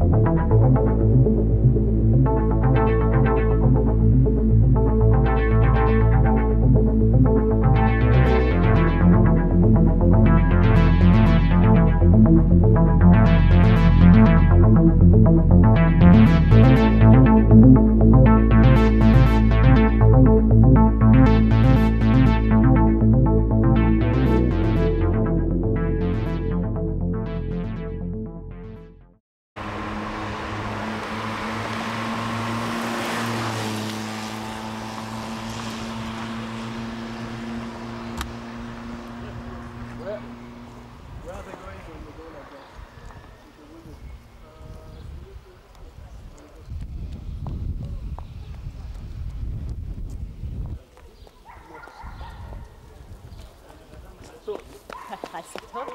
I suppose.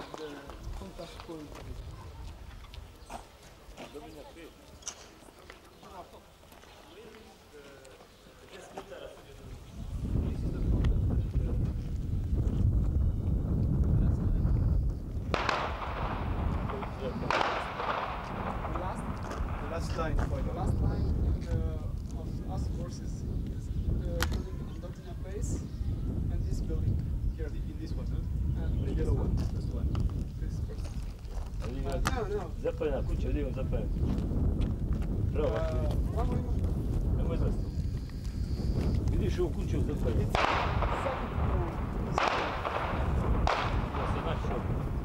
The last line of us forces is building Andotina base and this building here in this one, and the yellow one, first one. This first. No. Zapaljena kuća, gdje imam zapaljena kuća? Pravo, nemoj zasti. Vidiš ovu kuću zapaljena? Ja se našao.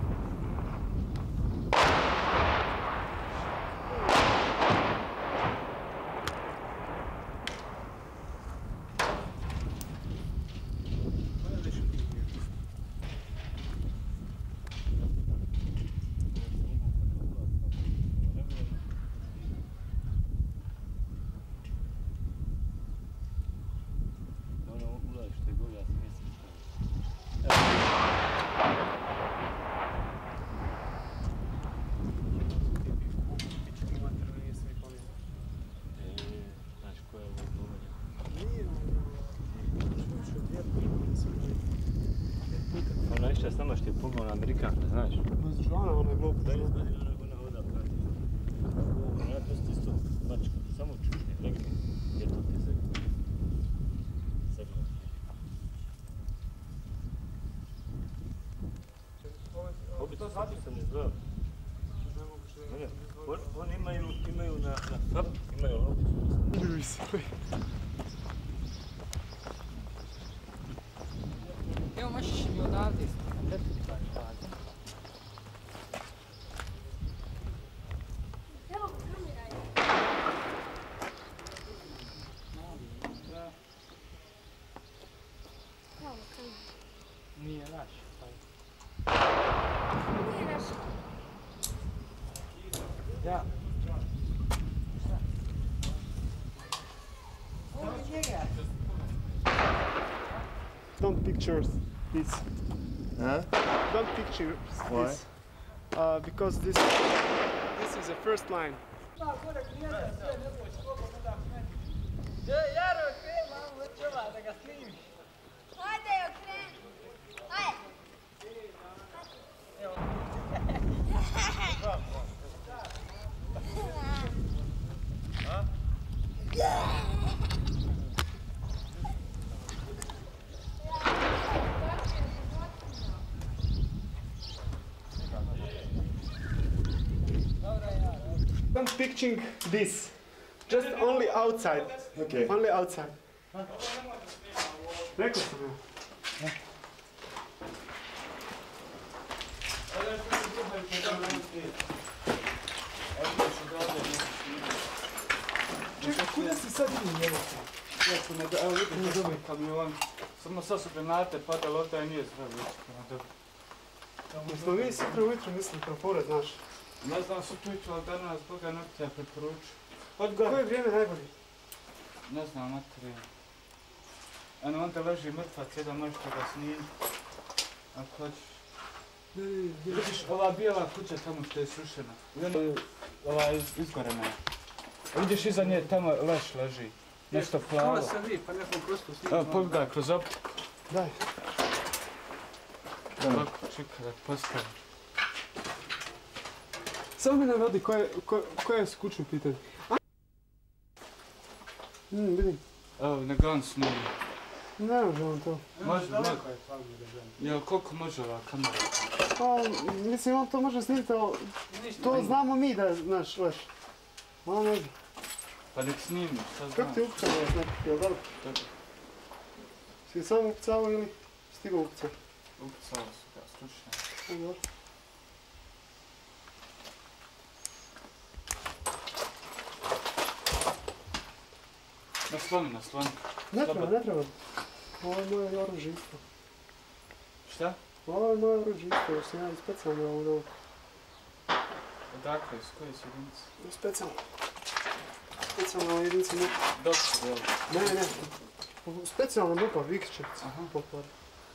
Ona išla s nama što je pogledala na Amerikanka, znaš? Bez žana, ona je glupa. Da je izgledala ona hoda prati. Ona je dosta isto mačka, samo čušni, legne. Eto ti segno. Obično sam izgledao. Oni imaju na FAP, imaju ovdje. Ljubi se. Evo možeš mi odavde istaknuti. Evo kameraj. Evo kameraj. Nije naš. Nije naš. Ja. Don't picture this. Huh? Don't picture Why? this. Because this is the first line. Jaro, kreni, malo čova da ga snimiš. Hajde, okreni. Hajde. Don't picture this. Just only outside. Okay. Only outside. Rekao sam ja. Čekaj, kuda si sad idem evo se? Ja sam ne da, evo vidim da je kamion. Samo sad su granate padale, ovdje je nije sve već prema dobro. Jesmo mi sutra ujutro mislili propore, znaš? Ne znam sutra ujutro, ali danas Boga ne bi te preporučio. Koje je vrijeme najbolje? Ne znam, materija. Eno, onda leži mrtvac, jedan možete ga snimiti. Ako hoćeš. Vidiš, ova bijela kuća tamo što je srušena. Ova je izgorena. Vidiš, iza nje tamo leš leži. Nešto plavo. Kala se vi, pa nekom prostu snimiti. Evo, pogledaj kroz optik. Daj. Ovako, čekaj da postavim. Samo me navodi koje su kućne pitanje. Vidim. Evo, na gan snimi. Ne možemo to. Može. Jel, koliko može ova kamera? Pa, mislim, on to može snimiti, ali to znamo mi da, znaš, leš. Malo ne znam. Pa nek snimi, šta znam. Kako ti upcao nekak, jel dobro? Dobro. Si ga samo upcao ili stigo upcao? Upcao su ga, slušaj. Dobro. Nasloni. Ne treba. Ovo je moje oružje isto. Šta? Ovo je moje oružje isto, jer sam ja specijalno ovo. Odakle, s koje su jedinice? Specijalno. Specijalno jedinice MUP. Dok su, jel? Ne. Specijalna MUP-a, Vikićevci. Aha. Popar.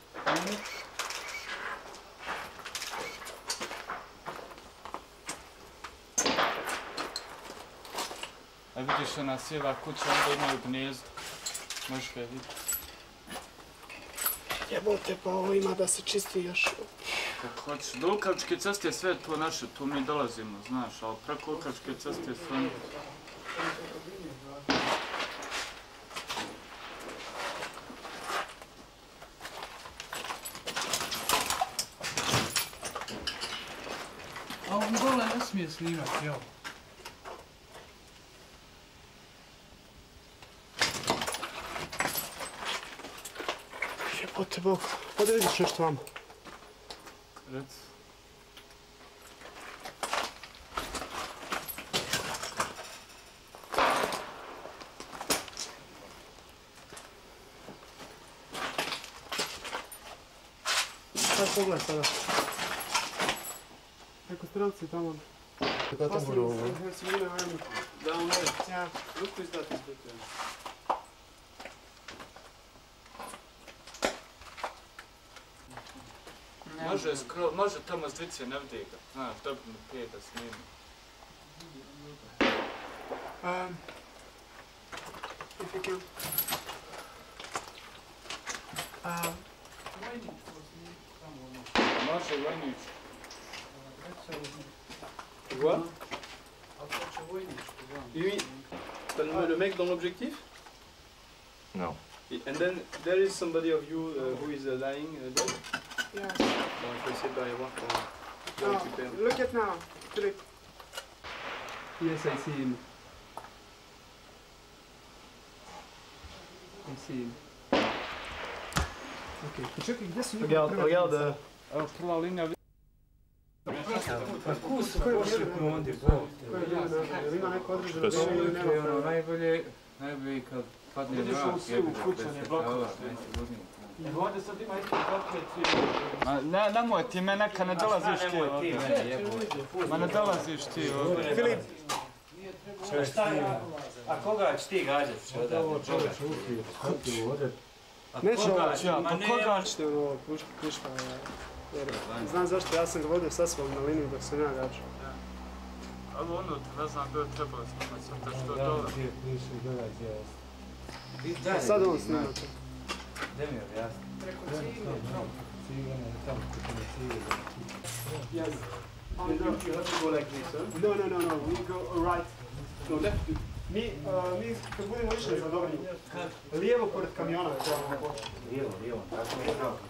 A vidiš ona cijela kuća, onda imaju gnjezdo. Možeš ga vidjeti. Jebote, pa ovo ima da se čisti još. Kako hoćeš. Do Lukavičke ceste je sve to naše, tu mi dolazimo, znaš, ali preko Lukavičke ceste je sve. A on dole ne smije snimati, jel? Jebote Bog, ovdje vidiš nešto vamo. Reci. Sad pogledaj sada. Neko strelci tamo. Kako tamo budu ovo? Da, on je. Ja, ruku izdati izbiti. Može tamo s dvice, ne vidi ga. Znaš, dobro mi prije da snimi. If you can. Može, Vojnić. Tu vois? Oui. T'as le mec dans l'objectif? No. And then there is somebody of you who is lying dead. Yes. Bon, je vais essayer d'aller voir pour le No, récupérer. look at now. Philip. Yes, I see him. I see him. Okej, okay. Čekaj, gdje su Regarde. Evo, prva linija. Pa kus pošli ondje, bol. Jel ima neko određeno vrijeme ili nema? Najbolje kad padne Vidiš mrak, ovu sivu kućanje blokova. I ovdje sad ima isto paket. Nemoj ti me neka ne dolaziš ti ovdje. Ma ne dolaziš ti ovdje. Filip! Šta je? A koga će ti gađati? Neću ovo. Pa koga će? Neću ovo pušti ništa. Znam zašto, ja sam ga vodio sa sobom na liniju dok sam ja gađao. Ali unutra, ne znam gdje je trebalo snimati, zato što je dole. A sad on snima to. Yes. You have to go like this, huh? No, we go right. No, left. Mi kad budemo išli za Dobrinju, lijevo pored kamiona trebamo poći. Lijevo, tako je pravo.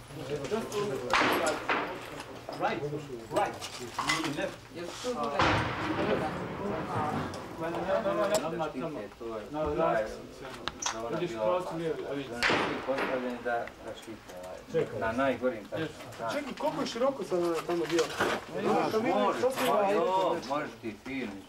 Right. Left. Vidiš pravac lijevi, a vidiš. Postavljeni da štite na najgorim tačkama. Čekaj, koliko je široko sad tamo bio? Možeš ti film.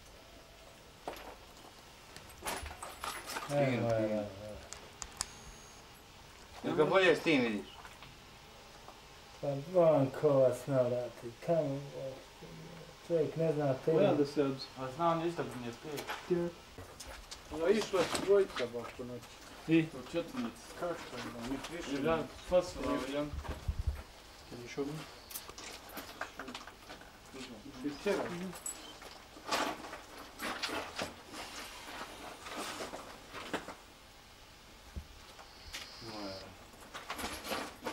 Jel ga bolje s tim vidiš? Pa van kovac nalati, tamo čovjek ne zna te. Where are the Serbs? A znam isto bi nije pet. A išla dvojica baš po noći. I? U četnici. Kako je? Njih više. Jedan fosfora, jedan. Can you show me? Iz čega?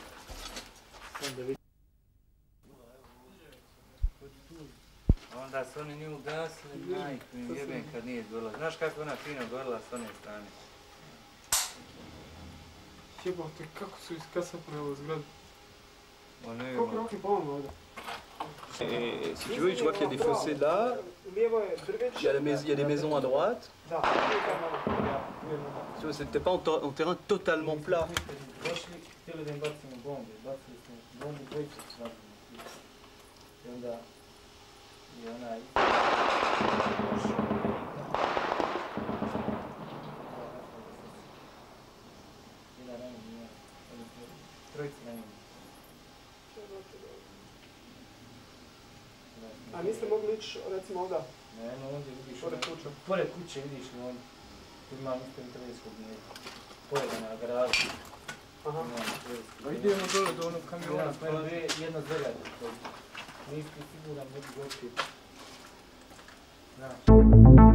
Onda su su oni nju ugasili, majku im jebem kad nije gorila. Znaš kako ona fino gorila s one strane? Jebote, kako su iskasapili ovu zgradu? Ono je Koliko roki pomamo ovdje? Et si tu veux, tu vois qu'il y a des fossés là, Lijevo je drveće. il y a des maisons à droite. Da, Tu vois, c'était pas en terrain totalement plat. Došli, htjeli da im bacimo bombe, bacili smo bombu dvojicu svakog. I onda je onaj... Jedan ranjen nije, odnosno trojica ranjeni. a niste mogli ići recimo ovdje? Ne, no ovdje vidiš... Pored kuće. Pored kuće vidiš li on. Tu ima isto internetskog mjesta. Pored na garažu. Aha. Pa idemo dole do onog kamiona. Jedna zvelja. Nisi siguran, ne bi gosti. Znaš.